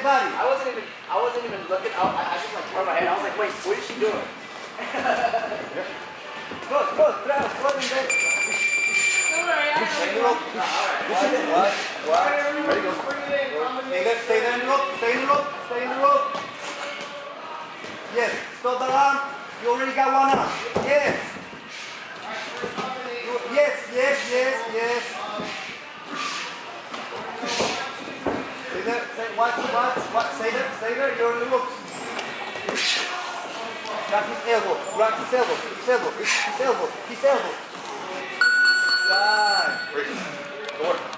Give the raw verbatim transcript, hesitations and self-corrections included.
body. I wasn't even, I wasn't even looking. I, I just like turned my head. I was like, wait, what is she doing? Good, good, Travis, good and good. Don't worry, I Stay in the know. rope. Watch, watch, watch. Ready, go. Stay there, stay there in the rope, stay in the rope, stay in the rope. Yes, stop the arm. You already got one arm. Yes. Yes, yes, yes, yes. Stay there, stay, watch, watch, watch. Stay there, stay there, you're in the rope. Grab his elbow, grab his elbow, his elbow, his elbow, his elbow. God.